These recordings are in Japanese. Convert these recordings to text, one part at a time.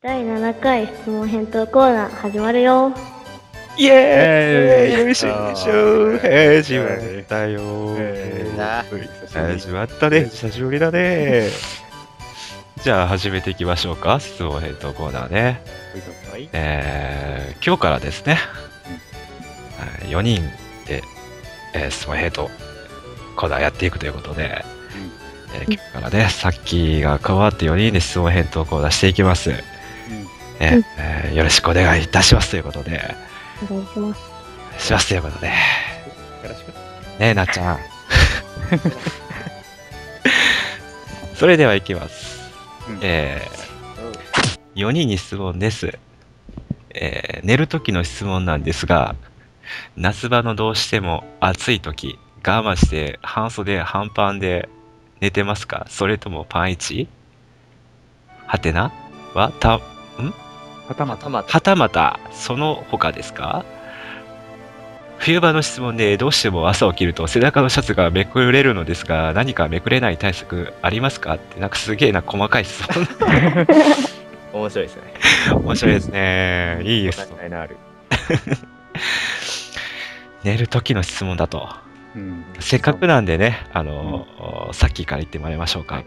第7回質問返答コーナー始まるよ。 イエーイよいしょよいしょ始まったよ始まったね久しぶりだねじゃあ始めていきましょうか。質問返答コーナーね。今日からですね、4人で、質問返答コーナーやっていくということで、今日からねさっきが加わって4人で質問返答コーナーしていきます。よろしくお願いいたしますということで、 お願いします。 しますということで、よろしくね、なっちゃんそれではいきます。4人に質問です。寝る時の質問なんですが、夏場のどうしても暑い時我慢して半袖半パンで寝てますか？それともパンイチ？はてなははたまたその他ですか？冬場の質問で、どうしても朝起きると背中のシャツがめくれるのですが、何かめくれない対策ありますかって、なんかすげえな細かい質問面白いですね。 面白いですね。いいです。寝る時の質問だと、せっかくなんでね、さっきから言ってもらいましょうか。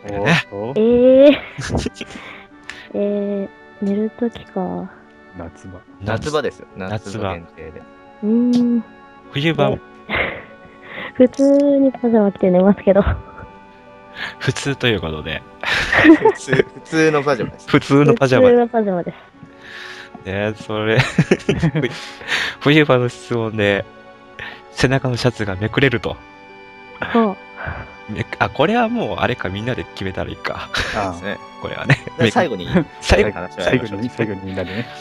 寝るときか。 夏場ですよ。夏場限定で。 冬場は普通にパジャマ着て寝ますけど。 普通ということで。 普通のパジャマです。 普通のパジャマ。 普通のパジャマです。 ね、それ冬場の質問で背中のシャツがめくれると。 そう。 これはもうあれか、みんなで決めたらいいか。これはね。 最後に最後にみんなでね。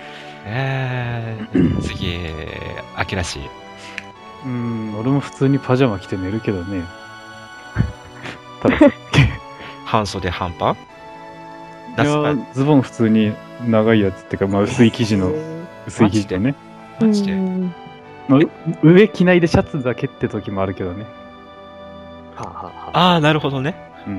次、秋らしい。 俺も普通にパジャマ着て寝るけどね。ただ半袖半パン？ いや、ズボン普通に長いやつってか、薄い生地でね。 マジで。 上着ないでシャツだけって時もあるけどね。 ああ、なるほどね。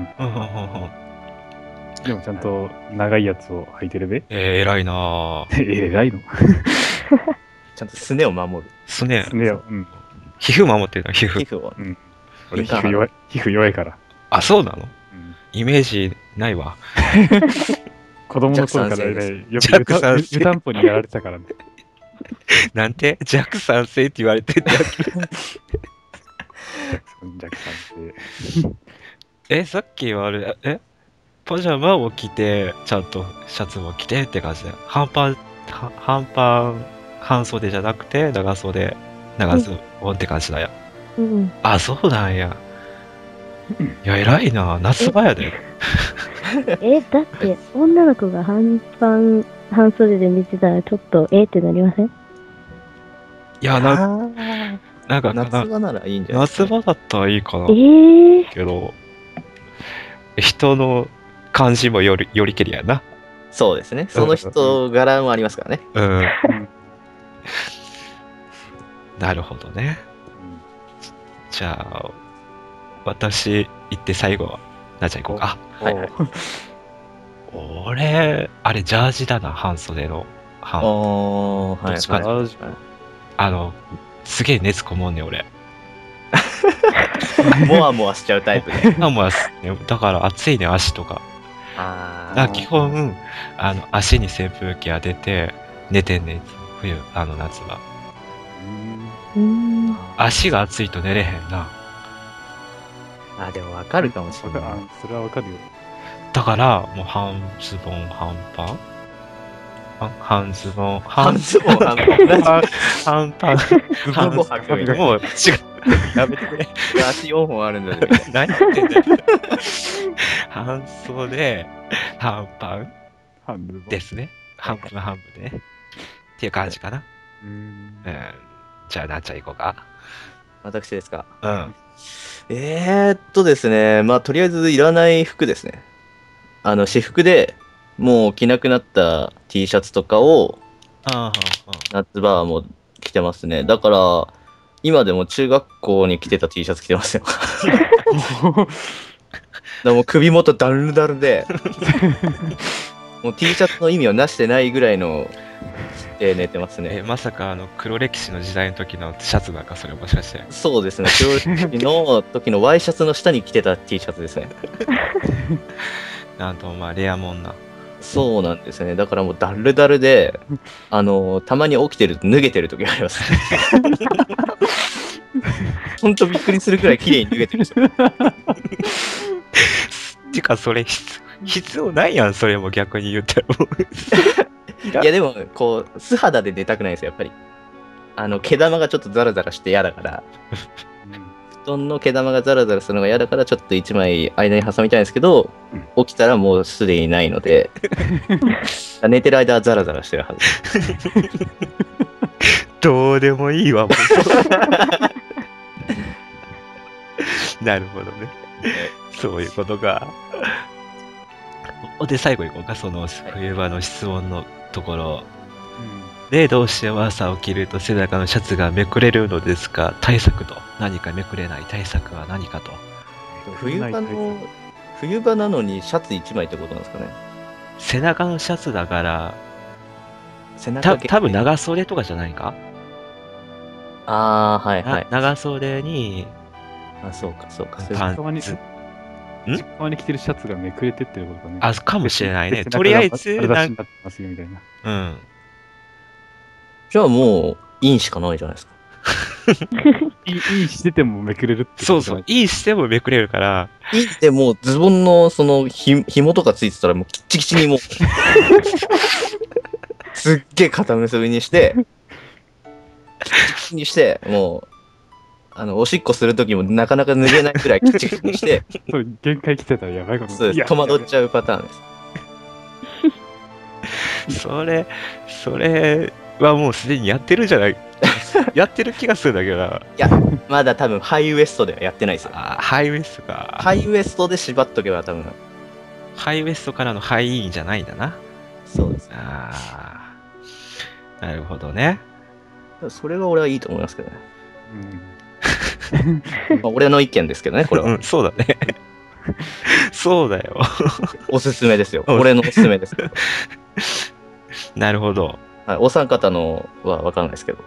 でもちゃんと長いやつを履いてるべ。 偉いなぁ。偉いのちゃんとすねを守る。 すねを。 皮膚守ってるの、皮膚。 俺皮膚弱いから。 あ、そうなの？イメージないわ。 子供の頃からね、よく湯たんぽにやられてたからね。 なんて弱酸性って言われてんだけど。 弱酸性。さっきはあれ、パジャマを着て、ちゃんとシャツも着てって感じで、半パン、半袖じゃなくて、長袖、長ズボンって感じだよ。あ、そうなんや。いや、偉いな。夏場やで。 だって、女の子が半パン、半袖で寝てたら、ちょっと、ってなりません？ いや、なんか、 夏場ならいいんじゃないですか。 夏場だったらいいかな。けど、人の感じもよりけりやな。 そうですね。その人柄もありますからね。 なるほどね。じゃあ、私行って最後は、なっちゃん行こうか。俺、あれ、ジャージだな、半袖の。どっちかな。すげえ熱こもんね、俺。 もわもわしちゃうタイプで。 だから暑いね、足とか。基本、足に扇風機当てて寝てんね、冬、夏場。足が暑いと寝れへんな。 でもわかるかもしれない。 それはわかるよ。 だから、もう半ズボン半パン半ズボン半パンもう違う。やめてくれ。 足4本あるんだね。 何言ってんだよ。半袖半パンですね。半分半分ね。っていう感じかな。じゃあ、なっちゃん行こうか。 私ですか。ですね、とりあえずいらない服ですね。私服でもう着なくなった T シャツとかを夏場はもう着てますね。だから今でも中学校に着てた T シャツ着てますよ。でも首元ダルダルでもう T シャツの意味をなしてないぐらいの、寝てますね。 まさか黒歴史の時代の時のシャツなんか、それもしかして。 そうですね。教育の時のワイシャツの下に着てた T シャツですね。 なんと、まあ、レアもんな。 そうなんですね。だからもうダルダルで、たまに起きてると脱げてる時があります。ほんとびっくりするくらい綺麗に脱げてるんですよ。 てか、それ必要ないやん、それも逆に言ったら。 いやでも、こう、素肌で出たくないんですよ、やっぱり。毛玉がちょっとザラザラして嫌だから、布団の毛玉がザラザラするのが嫌だから、ちょっと一枚間に挟みたいんですけど、起きたらもうすでにないので、寝てる間はザラザラしてるはず。 どうでもいいわ、もう。なるほどね。そういうことか。で、最後に行こうか、その冬場の質問のところ。で、どうしても朝起きると背中のシャツがめくれるのですか？対策と。何かめくれない対策は何かと。 冬場なのにシャツ1枚ってことなんですかね。 背中のシャツだから、 背中多分長袖とかじゃないか？ はいはい。 長袖に、 そうかそうか。 パンツ。内側に着てるシャツがめくれてってることかね。 かもしれないね。とりあえず、 なんか、ますよみたいな。 うん。 じゃあもう、インしかないじゃないですか。 インしててもめくれるってそうそう。インしてもめくれるから。 インってもうズボンのその紐とかついてたらもうキッチキチにもう、すっげえ肩結びにして、キッチキチにして、もう、おしっこするときもなかなか脱げないくらいキッチキチにして、 そう、限界来てたらやばいことそうです。戸惑っちゃうパターンです。それはもうすでにやってるじゃない。やってる気がするんだけどな。いや、まだ多分ハイウエストではやってないですよ。 ハイウエストか。 ハイウエストで縛っとけば多分。 ハイウエストからのハイインじゃないんだな。 そうです。 なるほどね。 それが俺はいいと思いますけどね。俺の意見ですけどね、これは。 そうだね。そうだよ。 おすすめですよ。俺のおすすめです。 なるほど。 はい、お三方のは分からないですけど。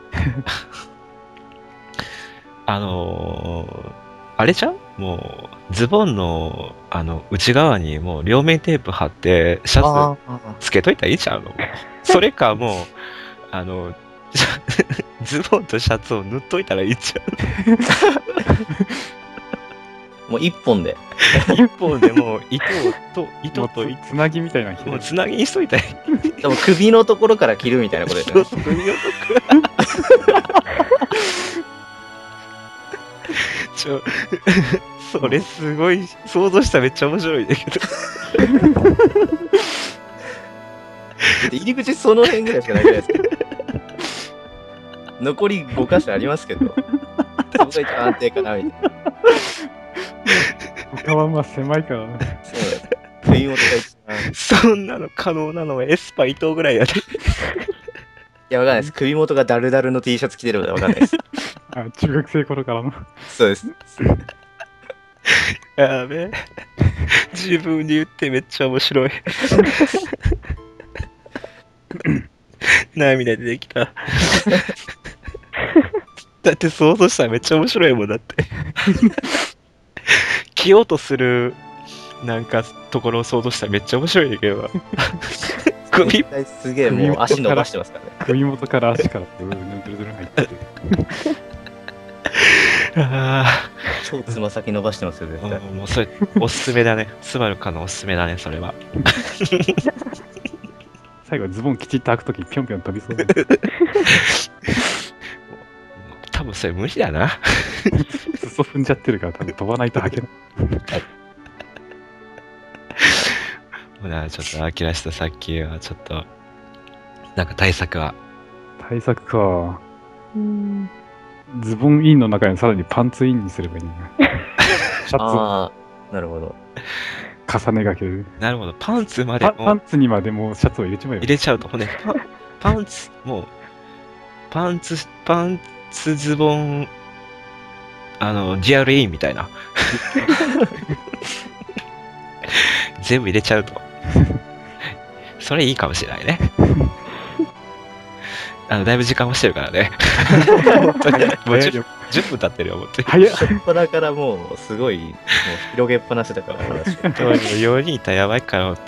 あれじゃん？もう、ズボンの、内側にもう両面テープ貼って、シャツつけといたらいいじゃん。それかもう、ズボンとシャツを塗っといたらいいじゃん。 もう一本で。 一本でもう糸とつなぎみたいな。 もうつなぎにしといたらいい。 でも首のところから切るみたいなことですよね。 首のところ。それすごい、想像したらめっちゃ面白いんだけど。 入り口その辺ぐらいしかないじゃないですか。残り5箇所ありますけど、そこが一番安定かなみたいな。 他はまあ狭いからね。 そうです。冬元が一番。 そんなの可能なのはエスパ伊藤ぐらいやで。いや、わかんないです。首元がダルダルの T シャツ着てるのでわかんないです。 中学生頃からの。 そうです。 やべえ。自分に言ってめっちゃ面白い。涙出てきた。だって想像したらめっちゃ面白いもんだって。着ようとするなんかところを想像したらめっちゃ面白いんだけど。 首すげえもう足伸ばしてますからね。 首元から足からドゥルドゥル入ってて。 超つま先伸ばしてますよ、絶対。 もうそれおすすめだね。スバルカのおすすめだね、それは。 最後ズボンきちっと履くときぴょんぴょん飛びそう。 多分それ無理だな。 裾踏んじゃってるから多分飛ばないと履けない。 ほら、ちょっとアキラしたさっきはちょっとなんか対策は。 対策か。ズボンインの中にさらにパンツインにすればいいね。シャツ。 ああ、なるほど。 重ねがける。 なるほど。パンツまでも。 パンツにまでもシャツを入れちまえば。 入れちゃうと、ほんで、パンツ、もう、パンツズボン、リアルインみたいな。全部入れちゃうと。 それいいかもしれないね。だいぶ時間もしてるからね。本当にもう10分経ってるよ、本当に。 早っ。 初っ端からもう、すごい、もう広げっぱなしだから、話。 4人いたらやばいから、本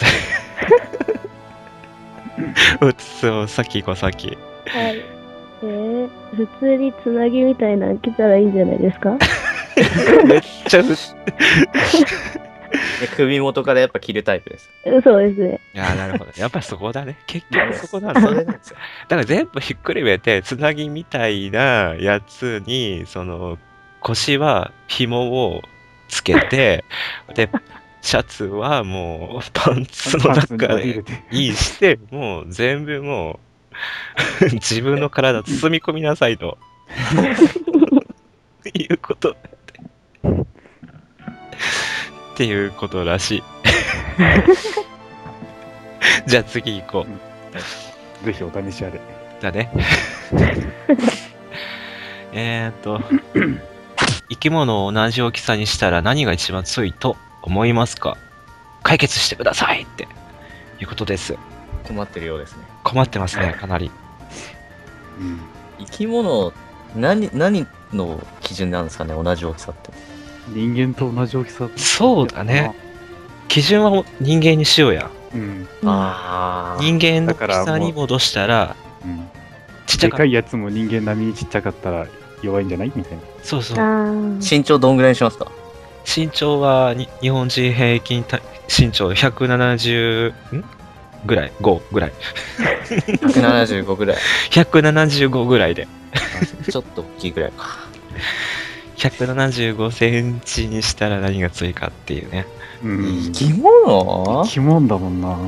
当に。そう、さっき行こう、さっき。 はい。普通につなぎみたいなの来たらいいんじゃないですか？ めっちゃ首元からやっぱ切るタイプです。 そうですね。 いやー、なるほど。やっぱりそこだね。結局そこなんだ。 それなんですよ。 だから全部ひっくるめて、つなぎみたいなやつに、腰は紐をつけて、で、シャツはもうパンツの中でインして、もう全部もう自分の体包み込みなさいと。いうこと。っていうことらしい。じゃあ次行こぜひお試しあれ。 う。だね。生き物を同じ大きさにしたら何が一番強いと思いますか？解決してくださいっていうことです。 困ってるようですね。 困ってますね、かなり。 生き物、何の基準なんですかね、同じ大きさって。 人間と同じ大きさ。 そうだね。基準は人間にしようや。 ああ。 人間の大きさに戻したら、ちっちゃでかいやつも人間並みにちっちゃかったら弱いんじゃないみたいな。 そうそう。 身長どんぐらいにしますか？ 身長は日本人平均身長170ぐらい5ぐらい 175ぐらい。 175ぐらいでちょっと大きいぐらいか。 175センチにしたら何が強いかっていうね。 生き物？ 生き物だもんな。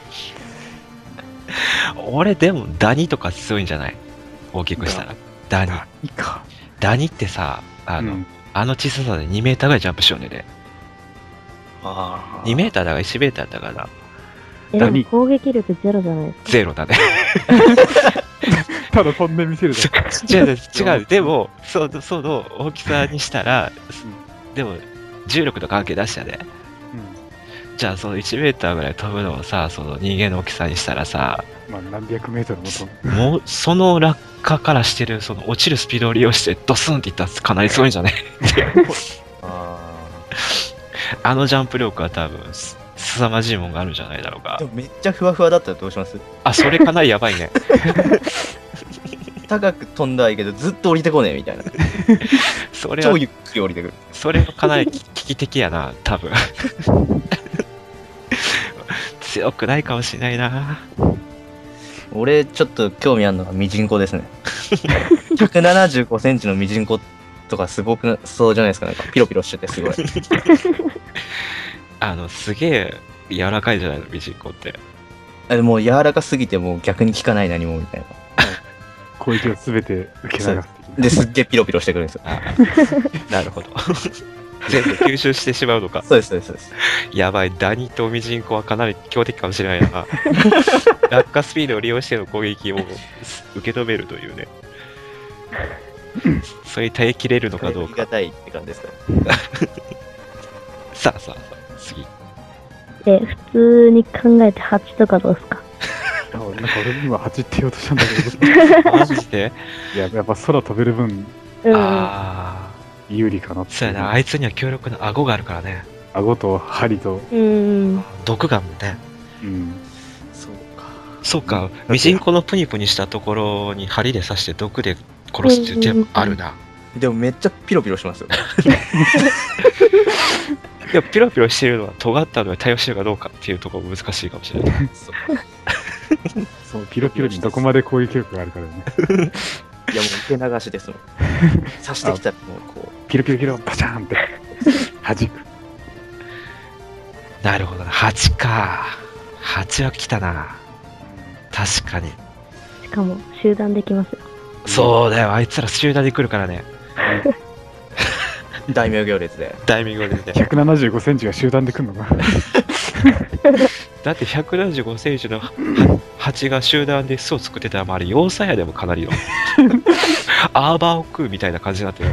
俺でもダニとか強いんじゃない？大きくしたら。ダニか。 ダニってさ、あの小ささで2メーターぐらいジャンプしようねで。2メーターだから1メーターだから。 でも攻撃力ゼロじゃないですか。 ゼロだね。 ただ飛んでみせるだけ。 違う。でも、その大きさにしたら、でも、重力と関係出したね。じゃあ、その1メーターぐらい飛ぶのをさ、その人間の大きさにしたらさ、 まあ何百メートルも飛ぶ。 もう、その落下からしてる、その落ちるスピードを利用して、ドスンっていったらかなり強いんじゃね？あのジャンプ力は多分、凄まじいもんがあるんじゃないだろうか。 でもめっちゃふわふわだったらどうします？ それかなりやばいね。 高く飛んだらいいけど、ずっと降りてこねえみたいな。 それは超ゆっくり降りてくる。 それはかなり危機的やな、多分。強くないかもしれないな。 俺、ちょっと興味あるのがミジンコですね。175センチのミジンコとかすごくそうじゃないですか。なんかピロピロしててすごい。 すげえ柔らかいじゃないの、ミジンコって。 もう柔らかすぎてもう逆に効かない何もみたいな。 攻撃をすべて受け流す。 ですっげえピロピロしてくるんですよ。 なるほど。全部吸収してしまうのか。 そうです。 やばい、ダニとミジンコはかなり強敵かもしれないな。落下スピードを利用しての攻撃を受け止めるというね。それに耐えきれるのかどうか。 ありがたいって感じですか。 さあ、次。 普通に考えて8とかどうですか？ なんか俺今8って言おうとしたんだけど。 マジで？ いや、やっぱ空飛べる分、有利かなって。 そうやな、あいつには強力な顎があるからね。 顎と針と。 毒があるね。そうか。ミジンコのプニプニしたところに針で刺して毒で殺すっていう手あるな。 でもめっちゃピロピロしますよ。 でもピロピロしてるのは尖ったのに対応してるかどうかっていうところ難しいかもしれない。 そう、ピロピロにどこまで攻撃力があるからね。 いやもう受け流しですもん。刺してきたらもうこう。 ピロピロピロバチャーンって弾く。 なるほどな。8か。8は来たな。確かに。 しかも集団できますよ。 そうだよ。あいつら集団で来るからね。 大名行列で。 大名行列で。 175センチが集団で来るのか。 だって175センチの蜂が集団で巣を作ってたら、あれ要塞やでもかなりの。アーバーを食うみたいな感じになってる。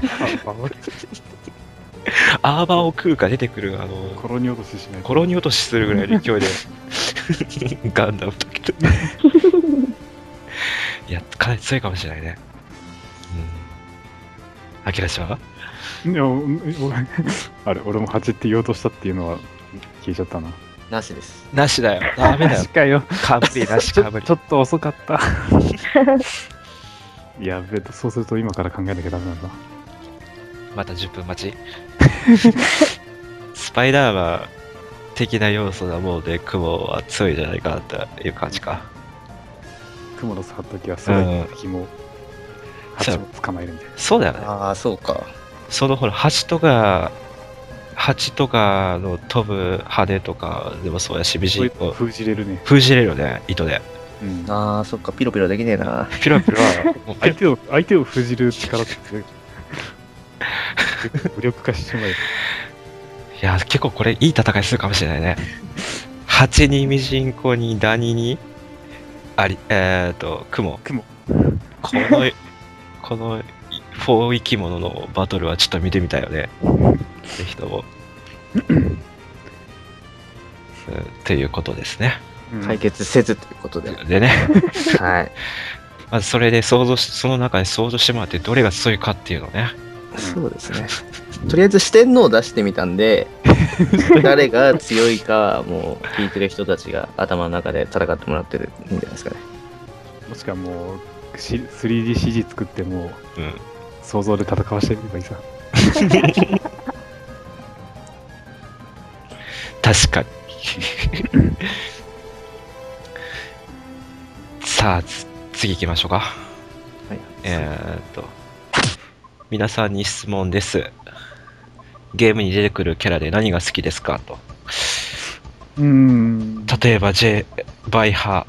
アーバーを食うが出てくる、 コロニ落とししない。 コロニ落としするぐらいの勢いで。 ガンダムだけど。いや、かなり強いかもしれないね。うん。アキラちゃんはいや、あれ、俺も8って言おうとしたっていうのは聞いちゃったな。 なしです。 なしだよ。ダメだよ確。かよ。 かぶりなしかぶりちょ。っと遅かった。やべえ、そうすると今から考えなきゃダメなんだ。 また10分待ち。スパイダーマン的な要素なもので雲は強いんじゃないかなっていう感じか。 クモの触った時は空に敵も蜂も捕まえるみたいな。 そうだよね。 ああ、そうか。 そのほら、蜂とかの飛ぶ羽とかでもそうやし、美人を封じれるね。 封じれるよね、糸で。 うん、 ああ、そっか、ピロピロできねえな。 ピロピロは、もう相手を封じる力って無力化してしまえる。 いや、結構これいい戦いするかもしれないね。蜂にミジンコにダニに、雲。この4生き物のバトルはちょっと見てみたいよね。ぜひとも。っていうことですね。 解決せずということで。 でね、 はい。 まずそれでその中で想像してもらってどれが強いかっていうのね。 そうですね。とりあえず四天王を出してみたんで、誰が強いか、もう聞いてる人たちが頭の中で戦ってもらってるんじゃないですかね。 もしくはもう 3DCG 作ってもうん。 想像で戦わせてみればいいさ。 確かに。さあ、次行きましょうか。 はい。 皆さんに質問です。ゲームに出てくるキャラで何が好きですかと。例えば、バイオハ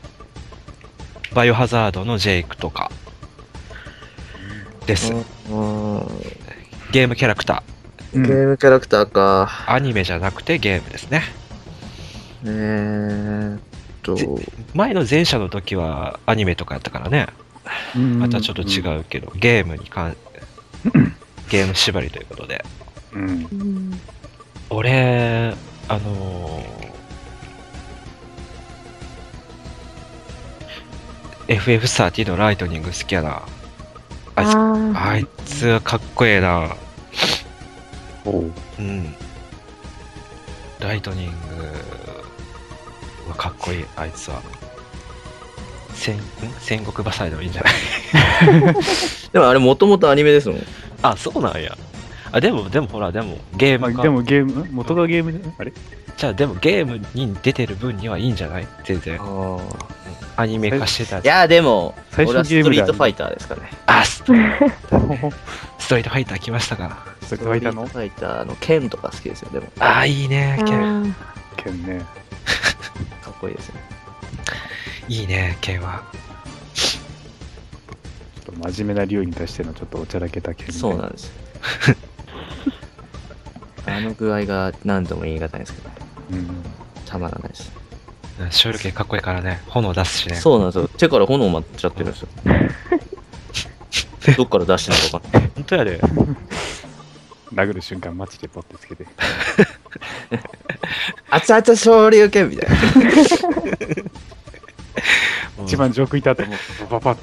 ザードのジェイクとかです。ゲームキャラクタゲームキャラクターか。 ー。アニメじゃなくてゲームですね。前の前者の時はアニメとかやったからね。またちょっと違うけど、ゲーム縛りということで。俺、FF13 のライトニング好きやな。あいつはかっこええな。うん。ライトニングはかっこいい、あいつは。戦国バサイでもいいんじゃないでもあれもともとアニメですもん。 あ、そうなんや。あ、でもほら、ゲームか。 でも元がゲームで、あれじゃあでもゲームに出てる分にはいいんじゃない全然。アニメ化してたやつ。 いや、でも、 最初俺はストリートファイターですかね。 あ、ストリートファイター来ましたか。 ストリートファイターのストリートファイターの剣とか好きですよ、でも。 あ、いいね、剣。 剣ね。 かっこいいですね。 いいね、剣は。 ちょっと真面目な竜に対してのちょっとおちゃらけた剣ね。 そうなんですよ。あの具合が何とも言い難いですけど、たまらないです。 ショール剣かっこいいからね、炎出すしね。 そうなんですよ。手から炎舞っちゃってるんですよ。どっから出してんのか分かんない。 本当やで。 殴る瞬間マジでポッてつけて。 熱々昇竜拳みたいな。 一番上空いた後もパパパって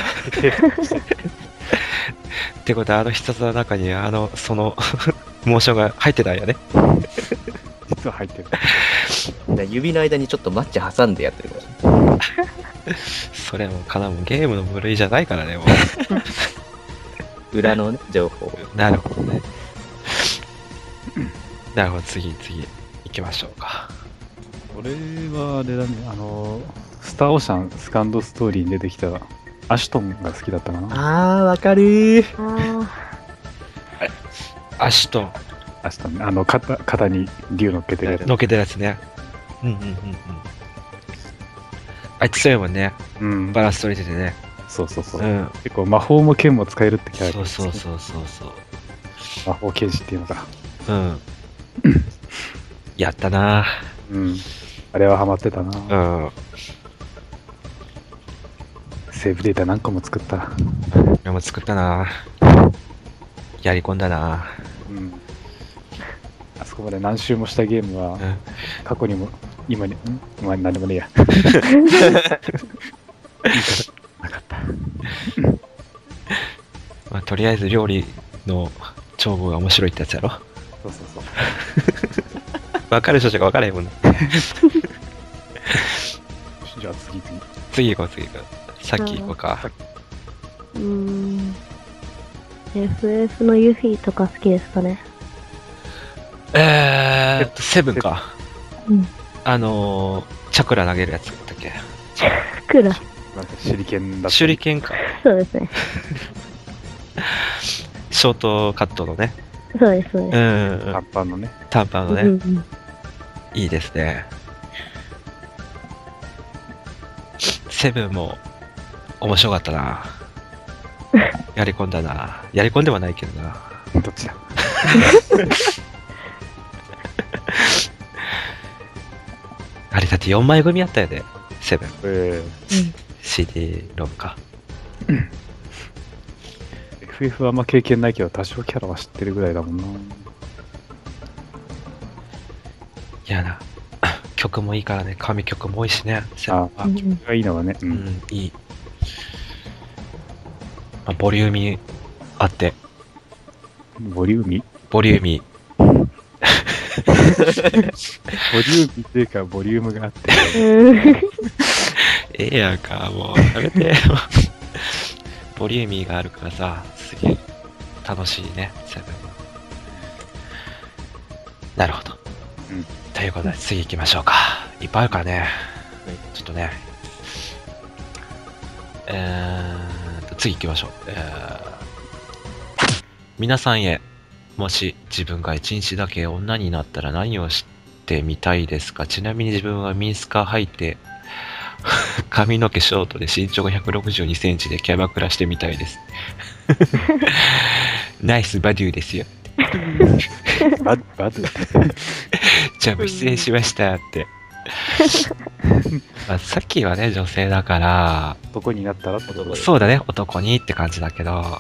ってことは、必殺の中にそのモーションが入ってたんやね。 実は入ってる。 指の間にちょっとマッチ挟んでやってるから。 それもゲームの部類じゃないからね、もう。裏のね、情報。 なるほどね。なるほど、次行きましょうか。 俺はあれだね、スターオーシャンセカンドストーリーに出てきたアシュトンが好きだったかな。 わかるー。 アシュトン。 アシュトンね、肩に竜乗っけてるやつ。 乗っけてるやつね。あいつ強いもんね。バランス取れててね。 そう。結構魔法も剣も使えるってキャラクター。 そう。 魔法剣士っていうのか。 やったな。 あれはハマってたな。セーブデータ何個も作った。 俺も作ったな。やり込んだな。 あそこまで何周もしたゲームは、過去にも今ね、まあ、なんでもねえや。言い方なかった。 まあ、とりあえず料理の帳簿が面白いってやつやろ。 そうそうそう。 分かる人しか分からへんもんね。 じゃあ次。 次行こう、次行こう。さっき行こうか。 FF のユフィとか好きですかね。 セブンか。 うん。 チャクラ投げるやつだったっけ。 クラ。 なんか手裏剣だった。 手裏剣か。 そうですね。 ショートカットのね。 そうです、そうです。 短パンのね。 短パンのね。 うんうん、 いいですね。セブンも面白かったな。やり込んだな。やり込んではないけどな。 どっちだあれだって4枚組やったよね。セブン。 うん。 CD ロムか。 FF はあんま経験ないけど、多少キャラは知ってるぐらいだもんな。 いやな。曲もいいからね。神曲も多いしね。セブンは。 曲がいいのはね。 うん、いい。まあ、ボリューミーあって。 ボリューミーボリューミー。 ボリューミーっていうか、ボリュームがあって。 ええやんか、もう、やめて。ボリューミーがあるからさ、すげえ楽しいね、セブンは。なるほど。 うん。 ということで、次行きましょうか。いっぱいあるからね。ちょっとね。次行きましょう。皆さんへ、もし自分が一日だけ女になったら何をしてみたいですか？ちなみに自分はミニスカ履いて、髪の毛ショートで身長が162センチでキャバクラしてみたいです。ナイスバデューですよ。 バドゥじゃあ、失礼しましたって。まあ、さっきはね、女性だから、 男になったらってことで。 そうだね、男にって感じだけど、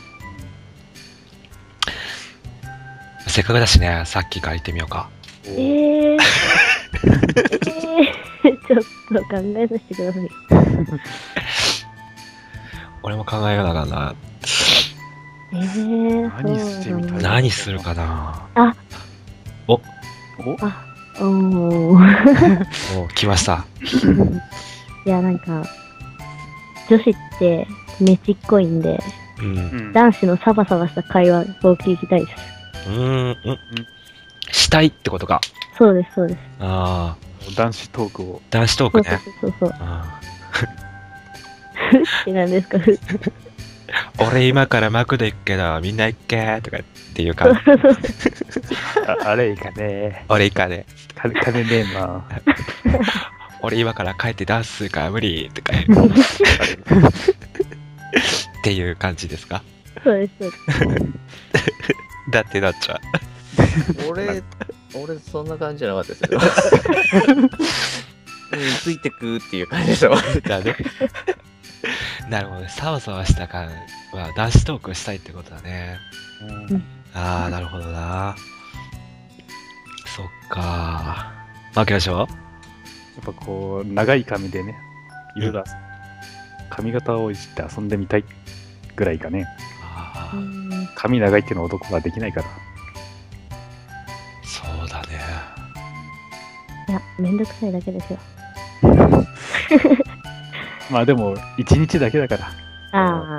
せっかくだしね、さっきから言ってみようか。 ちょっと考えさせてください。 俺も考えようだからな。 何してみたい？ 何するかな。 お来ました。 いや、なんか、女子ってめちっこいんで、男子のサバサバした会話を聞きたいです。 したいってことか。 そうです、そうです。 ああ。 男子トークを。 男子トークね。 そう。ふって何ですか、ふ。 俺今からマクド行くけど、みんな行っけとかっていう感じ。 あれいかね俺行かね金ねえな。 俺今から帰ってダンスするから無理とかっていう感じですか？ そうです、そうです。 だってなっちゃう。 俺そんな感じじゃなかったですよ。ついてくっていう感じでしょ。 だね。なるほどね。サワサワした感は男子トークしたいってことだね。ああ、なるほどな。そっか。負けましょう。 やっぱこう、長い髪でね、いろいろ髪型をいじって遊んでみたいぐらいかね。髪長いっていうのは男ができないから。 そうだね。 いや、めんどくさいだけですよ。 まあでも、一日だけだから。 ああ。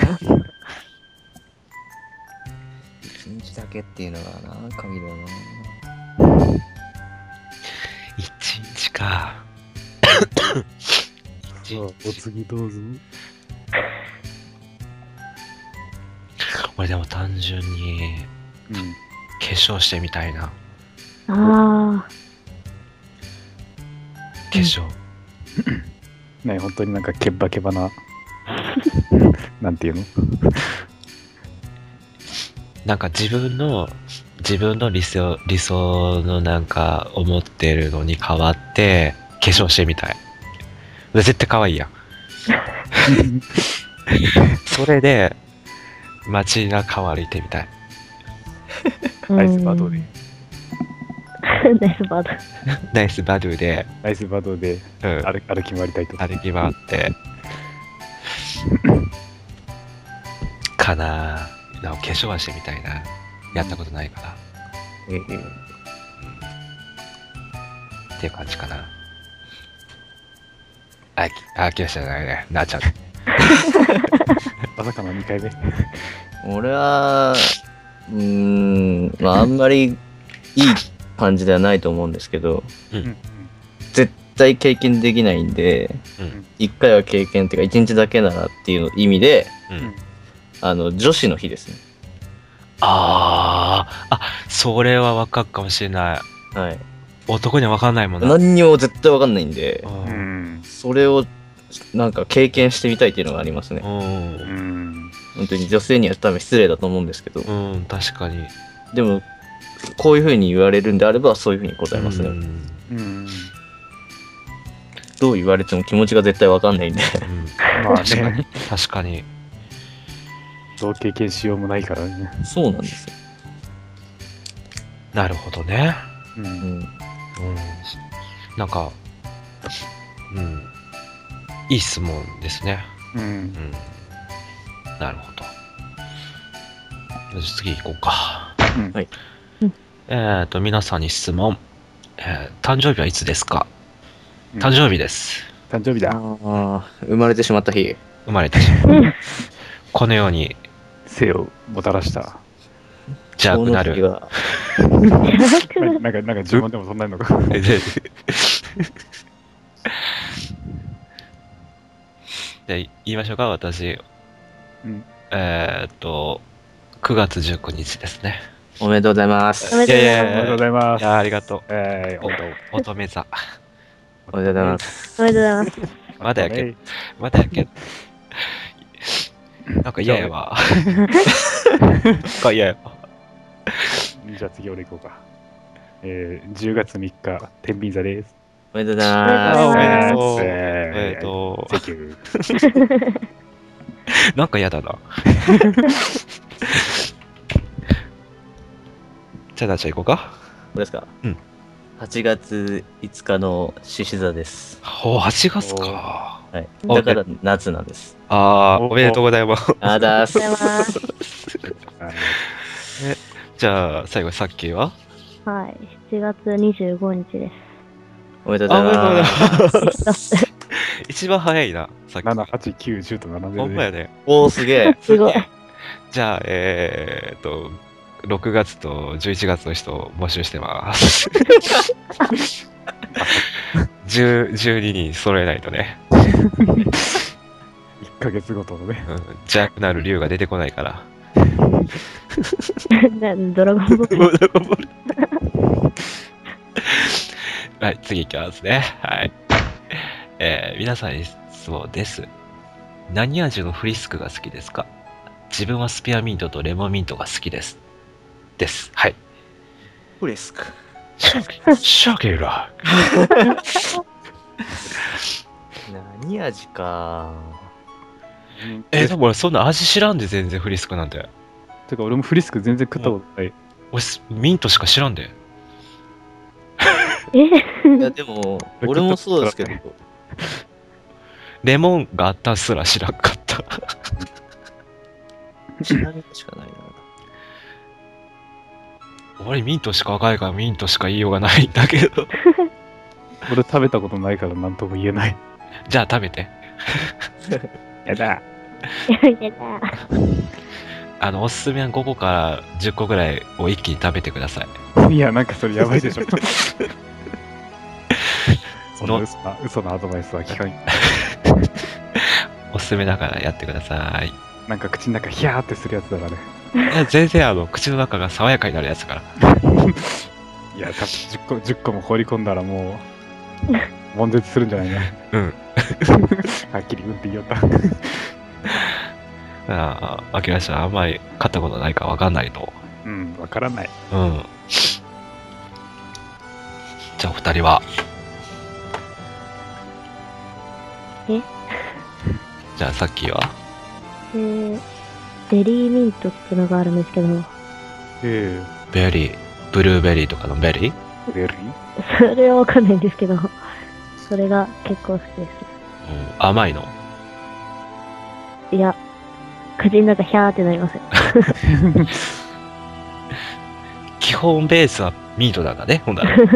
一日だけっていうのがな、限るよな。 一日か。 お次どうぞ。 俺でも単純に化粧してみたいな。 ああ。 化粧。 ね、本当になんかケバケバななんていうのなんか自分の理想のなんか思ってるのに変わって化粧してみたい。絶対可愛いやん。それで街中を歩いてみたい。 アイスバトで。 ナイスバード。 ナイスバドゥで、 ナイスバドでうん、 歩き回りたいと。 歩き回って、かなぁ。なんか化粧はしてみたいな。やったことないから。っていう感じかな。来ましたね。なっちゃう。 まさかの2回目。 俺は、まああんまりいい感じではないと思うんですけど、絶対経験できないんで、1回は経験っていうか1日だけならっていう意味で、女子の日ですね。 それは分かるかもしれない。はい。男には分かんないもんな。 何にも絶対分かんないんで、それをなんか経験してみたいっていうのがありますね。本当に女性には多分失礼だと思うんですけど。 確かに。 でも、こういう風に言われるんであれば、そういう風に答えますね。どう言われても気持ちが絶対分かんないんで。 まあね。 確かに。 どう経験しようもないからね。 そうなんですよ。 なるほどね。なんか、いい質問ですね。なるほど。じゃあ次行こうか。はい。皆さんに質問。誕生日はいつですか？誕生日です。 誕生日だ。 生まれてしまった日。 生まれてしまった。このように生をもたらした邪悪なる。 なんか呪文でもそんなのか。 じゃあ言いましょうか、私。9月19日ですね。 おめでとうございます。 おめでとうございます。 ありがとう。乙女座。 おめでとうございます。 おめでとうございます。 まだやけ。まだやけ。なんか嫌やわ。嫌やわ。 じゃあ次俺行こうか。10月3日、天秤座です。 おめでとうございます。 おめでとう。 セキュなんか嫌だな。じゃあ、なっちゃん行こうか。 どうですか？8月5日の獅子座です。 8月か。 はい。だから夏なんです。 おめでとうございます。 あだーす。 じゃあ、最後、さっきははい。7月25日です。 おめでとうございます。 一番早いな、さっき。 7、8、9、10と並んでる。 ほんまやね。 すげえ。 すごい。 じゃあ、6月と11月の人を募集してます。12人揃えないとね。 1ヶ月ごとのね。 邪悪なる竜が出てこないから。 ドラゴンボール。 はい、次いきますね。はい。皆さんに質問です。何味のフリスクが好きですか？自分はスペアミントとレモンミントが好きです。です。はい。 フリスク。 シャケラ。 何味か。 でも俺そんな味知らんで全然フリスクなんて。 てか俺もフリスク全然食ったことない。 俺ミントしか知らんで。 いやでも俺もそうですけど。 レモンがあったすら知らんかった。 知らんしかないな。 俺ミントしか赤いからミントしか言いようがないんだけど。 俺食べたことないから何とも言えない。 じゃあ食べて。 やだ。 やだ。 おすすめは5個から10個ぐらいを一気に食べてください。いや、なんかそれやばいでしょ。その嘘のアドバイスは聞かん。 おすすめだからやってください。 なんか口の中ヒャーってするやつだからね。 いや、全然口の中が爽やかになるやつから。 いや、多分10個も放り込んだらもう、悶絶するんじゃないの？はっきりって言いよった。 あきらちゃんあんまり買ったことないから分かんないと。 分からない。 じゃあお二人はじゃあさっきはベリーミントってのがあるんですけど。 ベリー、ブルーベリーとかのベリー？ ベルリそれはわかんないんですけど、それが結構好きです。 甘いの？ いや、口の中ヒャーってなりますよ。 基本ベースはミートだからね、ほんなら。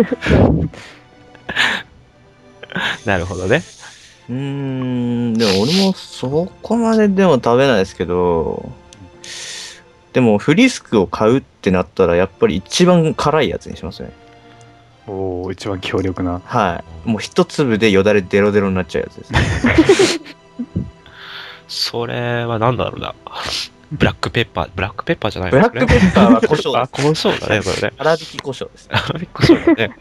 なるほどね。 でも俺もそこまででも食べないですけど、でもフリスクを買うってなったらやっぱり一番辛いやつにしますね。 おお、一番強力な。 はい。もう一粒でよだれデロデロになっちゃうやつですね。 それはなんだろうな。ブラックペッパーじゃないブですね。 ラックペッパーは胡椒あ、胡椒だね、これね。 粗挽き胡椒ですね。 粗挽き胡椒だね。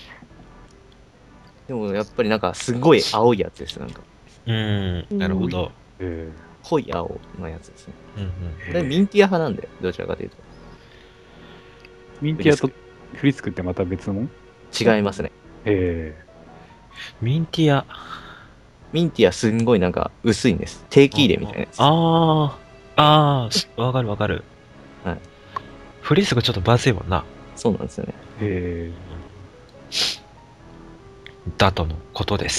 でもやっぱりなんかすごい青いやつです。なんかなるほど。 濃い青のやつですね。 うんミンティア派なんで、どちらかというと。 ミンティアとフリスクってまた別物？ 違いますね。 ミンティア。 ミンティアすんごいなんか薄いんです。定期入れみたいなやつ。 わかるわかる。 はい。 フリスクちょっと分厚いもんな。 そうなんですよね。 だとのことです。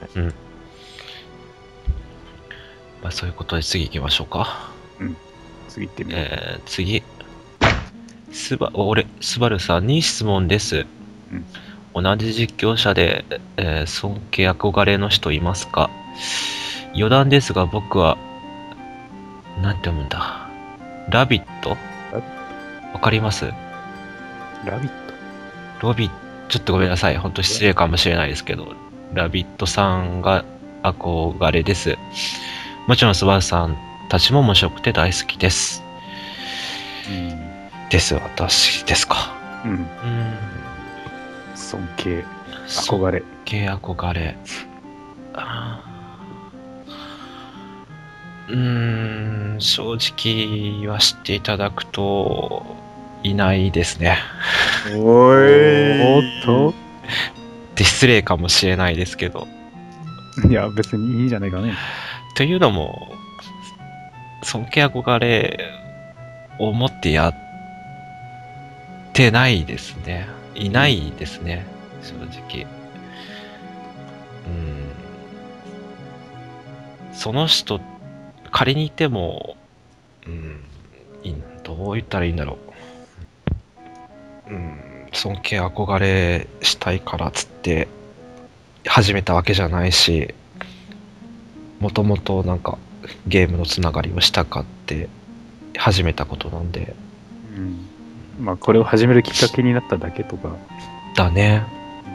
まあそういうことで次行きましょうか。 次行ってみよう。 次。スバルさんに質問です。同じ実況者で、尊敬憧れの人いますか？余談ですが僕は、なんて読むんだ。ラビット？わかります？ ラビット？ちょっとごめんなさい。本当失礼かもしれないですけど、ラビットさんが憧れです。もちろんスバルさんたちも面白くて大好きです。私ですか。 尊敬、憧れ。 憧れ。正直は知っていただくと、いないですね。 おっとで失礼かもしれないですけど。 いや、別にいいじゃないかね。 というのも、尊敬憧れを持ってやってないですね。いないですね、正直。その人、仮にいても、どう言ったらいいんだろう。尊敬憧れしたいからっつって始めたわけじゃないし、もともとなんかゲームのつながりをしたかって始めたことなんで。 まあこれを始めるきっかけになっただけとか。 だね。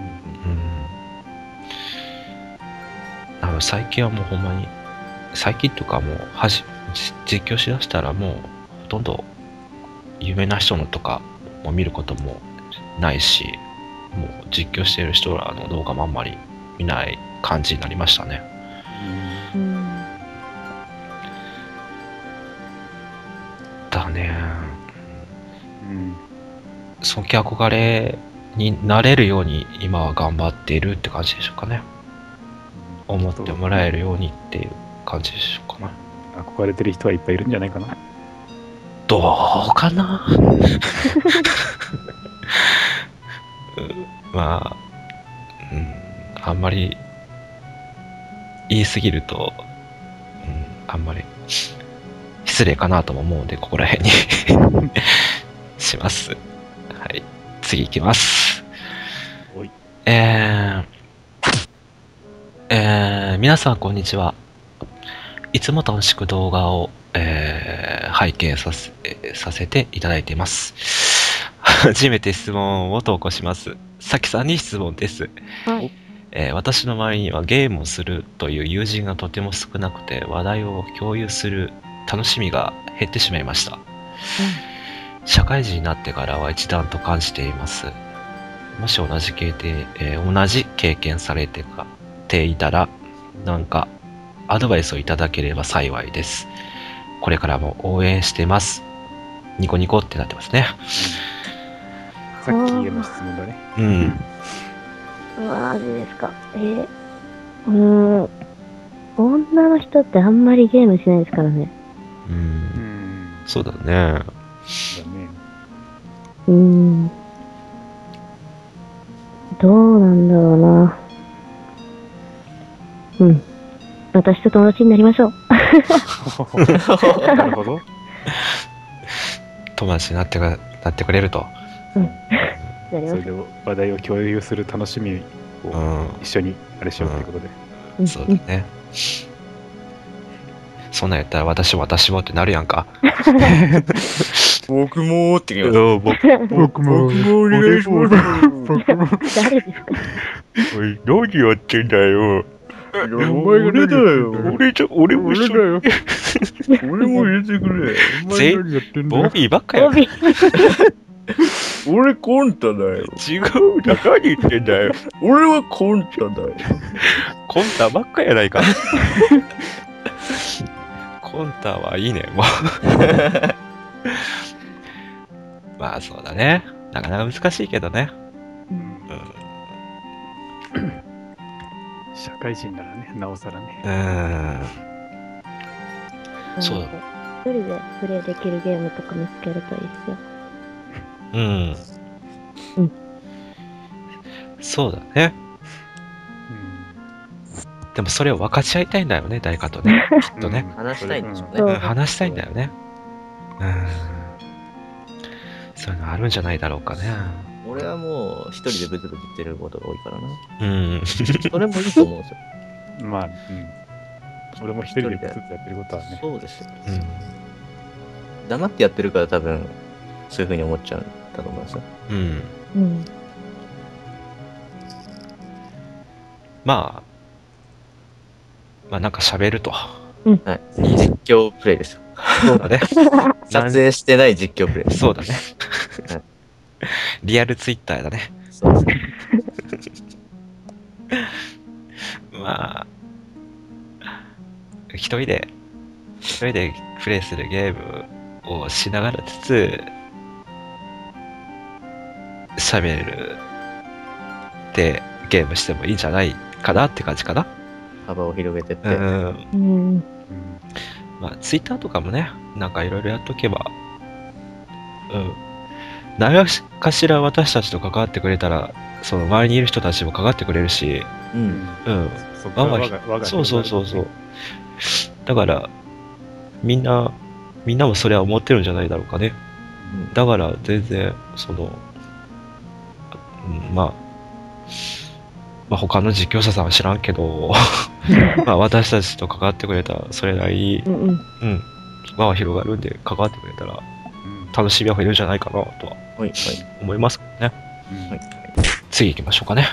最近はもうほんまに、最近とかもう実況しだしたらもうほとんど有名な人のとかも見ることもないし、もう実況してる人らの動画もあんまり見ない感じになりましたね。だね。尊敬憧れになれるように今は頑張っているって感じでしょうかね。思ってもらえるようにっていう感じでしょうかね。 憧れてる人はいっぱいいるんじゃないかな。 どうかな。まあ、あんまり言い過ぎると、あんまり失礼かなとも思うんで、ここら辺にします。はい、次いきます。皆さんこんにちは。いつも楽しく動画を、拝見させていただいています。初めて質問を投稿します。さきさんに質問です。私の周りにはゲームをするという友人がとても少なくて、話題を共有する楽しみが減ってしまいました。社会人になってからは一段と感じています。もし同じ経験されていたら、なんかアドバイスをいただければ幸いです。これからも応援してます。ニコニコってなってますね。 さっきへの質問だね。 マジですか。女の人ってあんまりゲームしないですからね。 そうだね。 どうなんだろうな。うん。私と友達になりましょう。 なるほど。 友達になってくれると。 うん。なりまそれで話題を共有する楽しみを一緒にあれしようってことで。 そうだね。そんなんやったら私もってなるやんか。 僕もって言います。 僕もお願いします。 誰ですか？ おい、何やってんだよ。 お前が出たよ。 俺も一緒だよ。 俺も入れてくれ。 ボビーばっかやん。 俺コンタだよ。 違うだ、何言ってんだよ。 俺はコンタだよ。 コンタばっかやないか。コンタはいいね、もう。まあそうだね。なかなか難しいけどね。 社会人ならね、なおさらね。 そう。 一人でプレイできるゲームとか見つけるといいですよ。 そうだね。でもそれを分かち合いたいんだよね、誰かとね。きっとね。 話したいんでしょうね。 話したいんだよね。そういうのあるんじゃないだろうかね。 俺はもう一人でブツブツ言ってることが多いからな。 それもいいと思うんですよ。 まあ、俺も一人でブツブツやってることはね。 そうですよ。黙ってやってるから多分、そういう風に思っちゃうんだと思いますよ。 まあなんか喋ると。 はい。実況プレイですよ。 そうだね。 撮影してない実況プレイ。 そうだね。リアルツイッターだね。 そうですね。 まあ、一人でプレイするゲームをしながらつつ、喋るでゲームしてもいいんじゃないかなって感じかな。 幅を広げてって。 まあ、ツイッターとかもね、なんかいろいろやっとけば、何かしら私たちと関わってくれたら、その周りにいる人たちも関わってくれるし、そう。だから、みんなもそれは思ってるんじゃないだろうかね。だから全然、まあ他の実況者さんは知らんけど、まあ私たちと関わってくれたらそれなりに、輪は広がるんで関わってくれたら楽しみは増えるんじゃないかなとは思いますね。次行きましょうかね。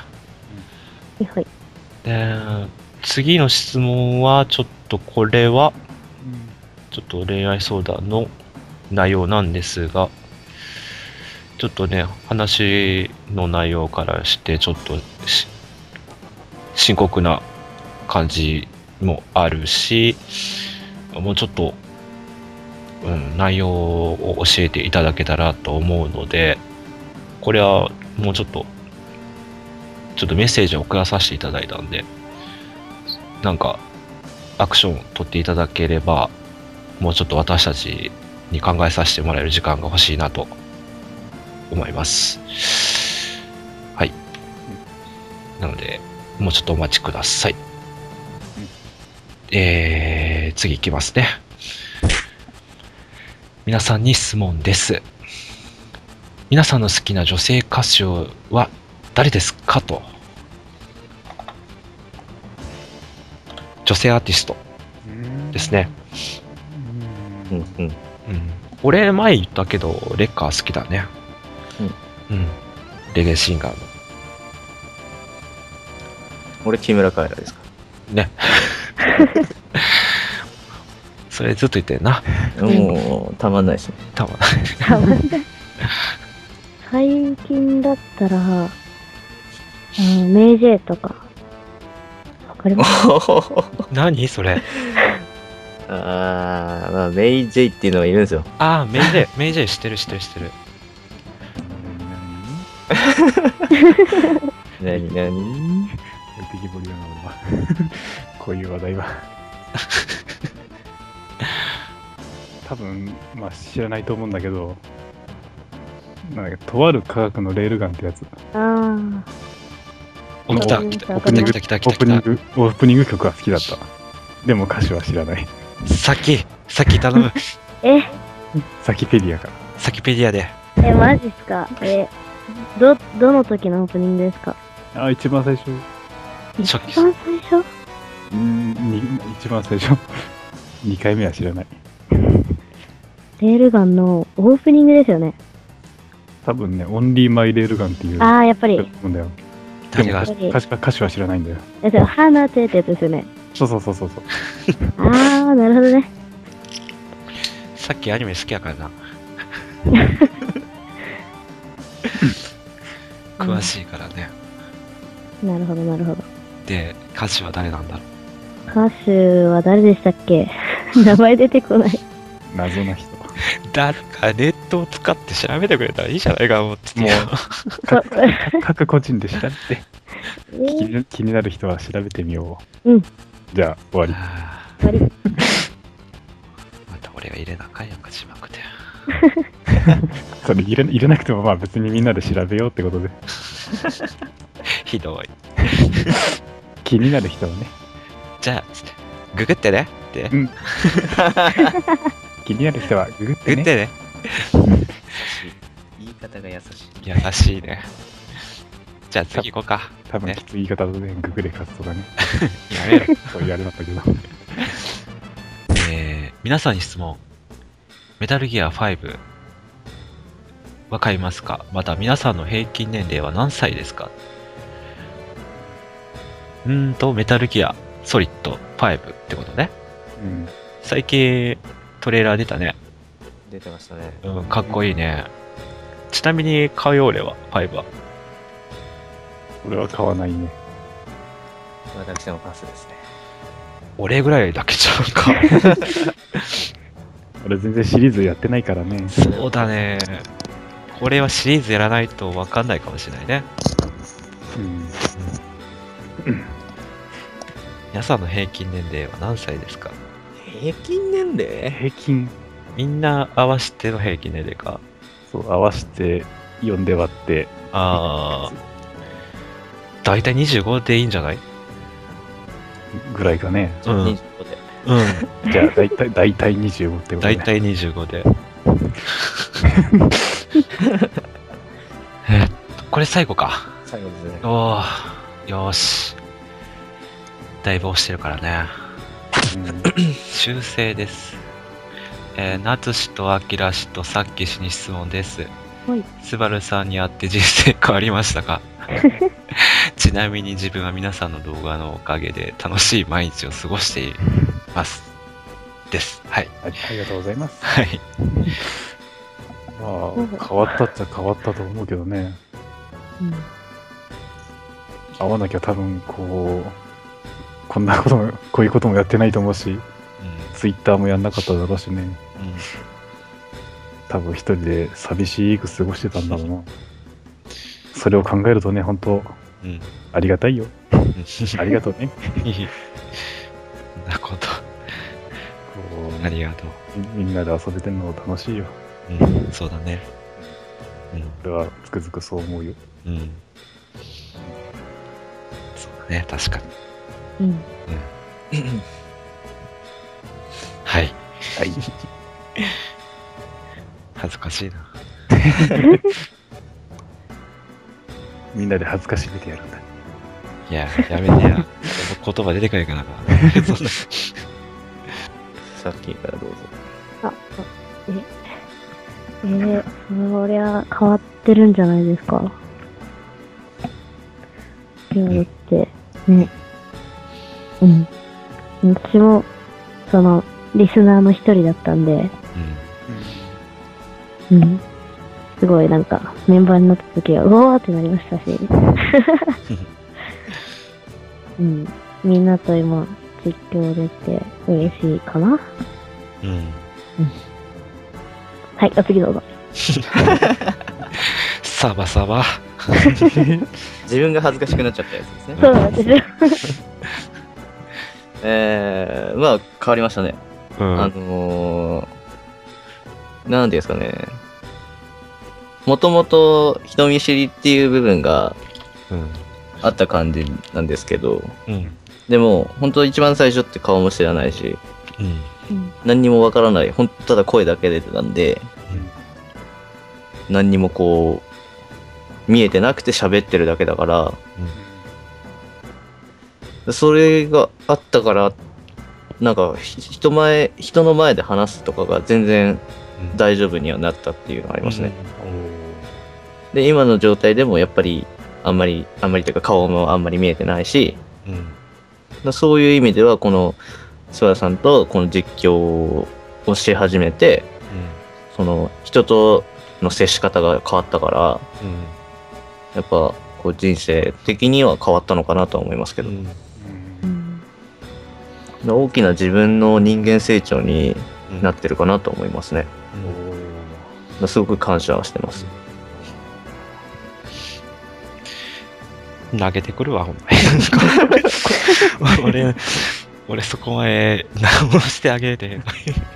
次の質問はちょっとこれはちょっと恋愛相談の内容なんですが、ちょっとね話の内容からしてちょっと深刻な感じもあるし、もうちょっと、内容を教えていただけたらと思うので、これはもうちょっとメッセージを送らさせていただいたんで、なんかアクションを取っていただければ、もうちょっと私たちに考えさせてもらえる時間が欲しいなと思います。はい。なので、もうちょっとお待ちください。次いきますね。皆さんに質問です。皆さんの好きな女性歌手は誰ですかと。女性アーティストですね。俺前言ったけど、レッカー好きだね。レゲエシンガーの。 俺、木村カエラですかね。それずっと言ってんな。 もう、たまんないですね。 たまんない。 最近だったら、メイジェイとか、わかりますか？ 何それ。 まあ、メイジェイっていうのがいるんですよ。 メイジェイ知ってる。 何置いてきぼりだな、俺は。こういう話題は。多分、まあ知らないと思うんだけど、なんかとある科学のレールガンってやつ。 お、来た、来た、来た、来た、来た、来た、来た。 オープニング曲は好きだった。でも歌詞は知らない。 さっき頼む。 サキペディアから。 サキペディアで。 マジっすか。どの時のオープニングですか？ 一番最初。 一番最初？ 一番最初。2回目は知らない。 レールガンのオープニングですよね。 多分ね、オンリーマイレールガンっていう。 やっぱり。 でも歌詞は知らないんだよ。 それ、花手ってやつですよね。 そう。 なるほどね。 さっきアニメ好きやからな。詳しいからね。 なるほど、なるほど。 で、歌手は誰なんだろう。歌手は誰でしたっけ？名前出てこない。 謎な人。 誰かネットを使って調べてくれたらいいじゃないか、もう。 各個人で調べて。気になる人は調べてみよう。うん。 じゃあ、終わり。 終わり。 また俺が入れなあかんやんか、字幕で。 それ入れなくてもまあ別にみんなで調べようってことで。 ひどい。 気になる人はね。 じゃあ、ググってねって。 うん、気になる人はググってね。 言い方が優しい。 優しいね。じゃあ次行こうか。 多分きつい言い方でね、ググレカツとかね。 やめろ。 そういうあれだったけど。 皆さんに質問。メタルギア5わかりますか？また皆さんの平均年齢は何歳ですか？メタルギアソリッド5ってことね。 うん。 最近トレーラー出たね。 出てましたね。 うん、かっこいいね。ちなみに買うよ俺は、5は。 俺は買わないね。 私のパスですね。 俺ぐらいだけちゃうか。 俺全然シリーズやってないからね。 そうだね。これはシリーズやらないと分かんないかもしれないね。皆さんの平均年齢は何歳ですか？ 平均年齢？ 平均。 みんな合わせての平均年齢か。 そう、合わせて4で割って。 だいたい25でいいんじゃない？ ぐらいかね。 25で。 じゃあ、だいたい25ってことね。 だいたい25で。これ最後か。 最後ですね。 おー、よーし。だいぶ押してるからね。修正です。夏氏とあきら氏とさっき氏に質問です。スバルさんに会って人生変わりましたか？ちなみに自分は皆さんの動画のおかげで楽しい毎日を過ごしています。です。はい。 ありがとうございます。 はい。 まあ、変わったっちゃ変わったと思うけどね。会わなきゃ多分こんなことも、こういうこともやってないと思うし、ツイッターもやんなかっただろうしね。多分一人で寂しく過ごしてたんだろうな。それを考えるとね、本当、ありがたいよ。ありがとうね。 なこと。ありがとう。 みんなで遊べてるの楽しいよ。 そうだね。 俺はつくづくそう思うよ。 そうだね、確かに。はい。恥ずかしいな。 みんなで恥ずかしめてやるんだ。 いや、やめてや。言葉出てくるかな。 さっきからどうぞ。 そりゃ変わってるんじゃないですか。いや、だってね。私もリスナーの一人だったんで、すごいなんかメンバーになった時はうわーってなりましたし、みんなと今実況できて嬉しいかな。はい、次どうぞ。 サバサバ。 自分が恥ずかしくなっちゃったやつですね。 そうなんですよ。 まあ変わりましたね。なんですかね。もともと人見知りっていう部分があった感じなんですけど、 うん。 でも、本当一番最初って顔も知らないし、 うん。 何にもわからない、本当ただ声だけ出てたんで、何にもこう、見えてなくて喋ってるだけだから、それがあったから、なんか人の前で話すとかが全然大丈夫にはなったっていうのがありますね。で、今の状態でもやっぱりあんまりというか顔もあんまり見えてないし、そういう意味ではこの諏訪さんとこの実況をし始めて、その人との接し方が変わったから、やっぱこう人生的には変わったのかなとは思いますけど、大きな自分の人間成長になってるかなと思いますね。すごく感謝はしてます。 投げてくるわ、ほんまに。俺そこまで何もしてあげて。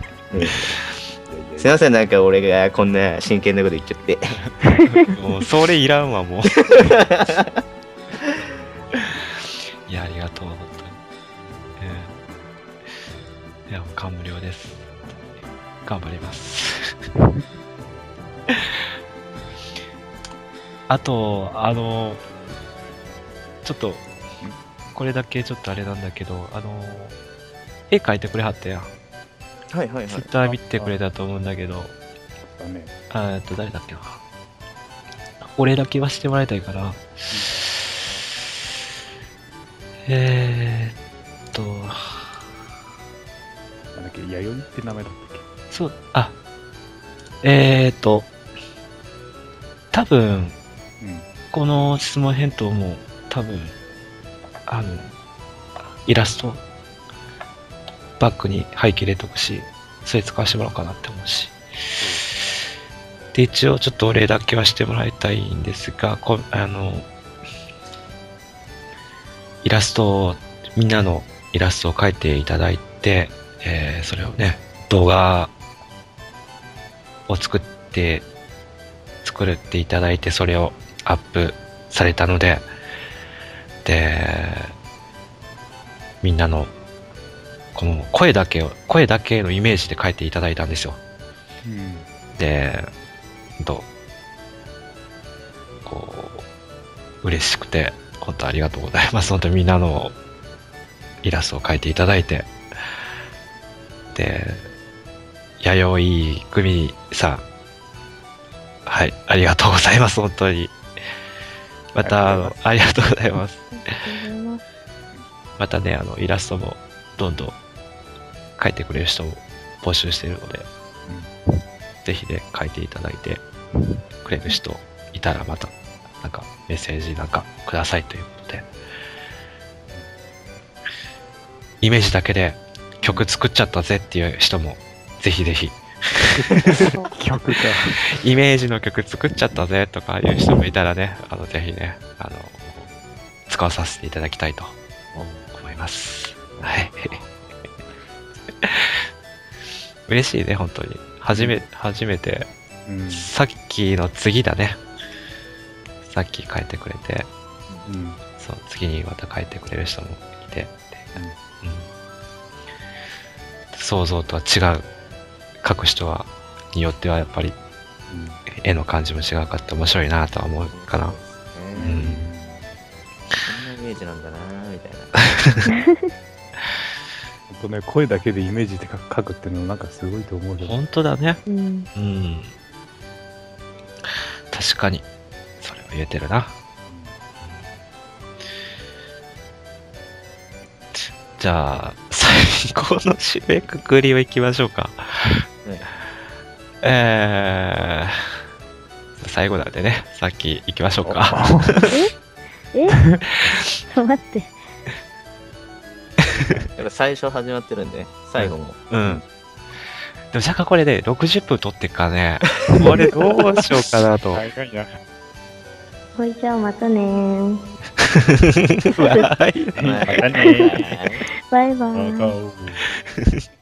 すいません、なんか俺がこんな真剣なこと言っちゃって。 もうそれいらんわ、もう。いや、ありがとう、本当に。いや、感無量です。頑張ります。あと、ちょっと、これだけちょっとあれなんだけど、絵描いてくれはったやん。 はいはいはい。 ツイッター見てくれたと思うんだけど、誰だっけな。お礼だけはしてもらいたいから、なんだっけ、弥生って名前だったっけ？ そう、多分、この質問返答も、多分、イラスト、バックに背景入れとくし、それ使わせてもらおうかなって思うし。で、一応ちょっとお礼だけはしてもらいたいんですが、イラストを、みんなのイラストを描いていただいて、それをね、動画を作っていただいて、それをアップされたので、みんなのこの声だけのイメージで描いていただいたんですよ。で、こう嬉しくて本当ありがとうございます。本当にみんなのイラストを描いていただいて、で、弥生組さん、はい、ありがとうございます。本当に。また、ありがとうございます。またね、イラストもどんどん描いてくれる人も募集しているので、ぜひね、描いていただいてくれる人いたらまた、なんかメッセージなんかくださいということで、イメージだけで曲作っちゃったぜっていう人も、ぜひぜひ。 曲か。 イメージの曲作っちゃったぜとかいう人もいたらね、ぜひね、使わさせていただきたいと思います。はい。嬉しいね、本当に。初めて、さっきの次だね。さっき書いてくれて、そう、次にまた書いてくれる人もいて、想像とは違う、書く人によってはやっぱり、絵の感じも違うかって面白いなとは思うかな。 こんなイメージなんだなみたいな。 ほんとね、声だけでイメージで書くっていうのなんかすごいと思うけど。 本当だね。確かに。それは言えてるな。じゃあ、最後の締めくくりをいきましょうか。最後なんでね、さっき行きましょうか。 ちょっと待って。 やっぱ最初始まってるんで、最後も。 でも若干これで60分撮ってっからね、これどうしようかなと。 ほいじゃあまたねー。 バイバイ。 バイバイ。